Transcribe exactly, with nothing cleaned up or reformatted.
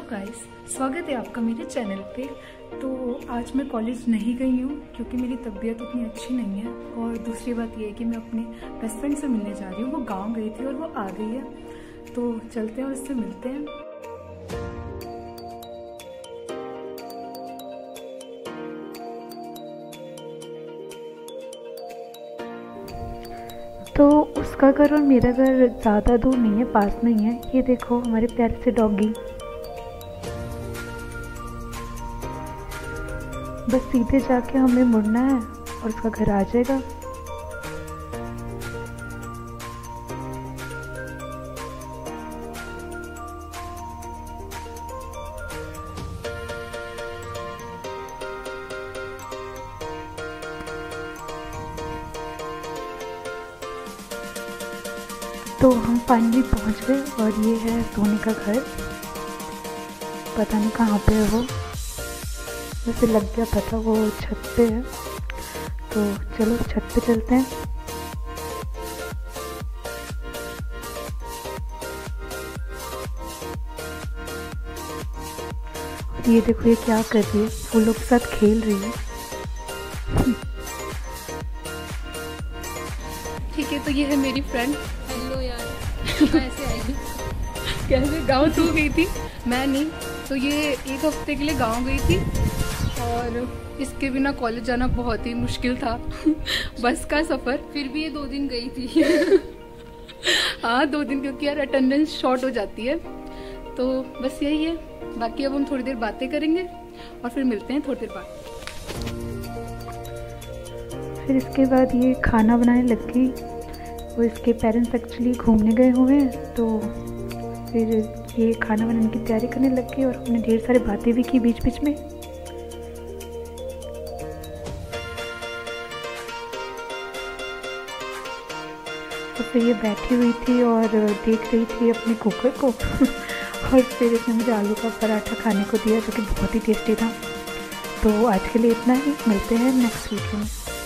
Guys, स्वागत है आपका मेरे चैनल पे। तो आज मैं कॉलेज नहीं गई हूँ क्योंकि मेरी तबीयत उतनी अच्छी नहीं है, और दूसरी बात यह है कि मैं अपने बेस्ट फ्रेंड से मिलने जा रही हूँ। वो गांव गई थी और वो आ गई है, तो चलते हैं और उससे मिलते हैं। तो उसका घर और मेरा घर ज़्यादा दूर नहीं है, पास में ही है। ये देखो हमारे प्यारे से डॉगी। बस सीधे जाके हमें मुड़ना है और उसका घर आ जाएगा। तो हम फाइनली पहुंच गए और ये है सोनी का घर। पता नहीं कहाँ पे है वो, वैसे लग गया पता वो छत पे है। तो चलो छत पे चलते हैं। और ये देखो ये क्या कर रही है, फूलों के साथ खेल रही है। ठीक है, तो ये है मेरी फ्रेंड। हेलो यार, कैसे आई? कैसे गाँव तू गई थी? मैं नहीं। तो ये एक हफ्ते के लिए गांव गई थी और इसके बिना कॉलेज जाना बहुत ही मुश्किल था। बस का सफ़र। फिर भी ये दो दिन गई थी। हाँ दो दिन, क्योंकि यार अटेंडेंस शॉर्ट हो जाती है। तो बस यही है, बाकी अब हम थोड़ी देर बातें करेंगे और फिर मिलते हैं थोड़ी देर बाद। फिर इसके बाद ये खाना बनाने लग गई। वो इसके पेरेंट्स एक्चुअली घूमने गए हुए हैं, तो फिर ये खाना बनाने की तैयारी करने लग गई और हमने ढेर सारी बातें भी की बीच बीच में। तो फिर ये बैठी हुई थी और देख रही थी अपने कुकर को। और फिर इसने मुझे आलू का पराठा खाने को दिया जो कि बहुत ही टेस्टी था। तो आज के लिए इतना ही, मिलते हैं नेक्स्ट वीडियो में।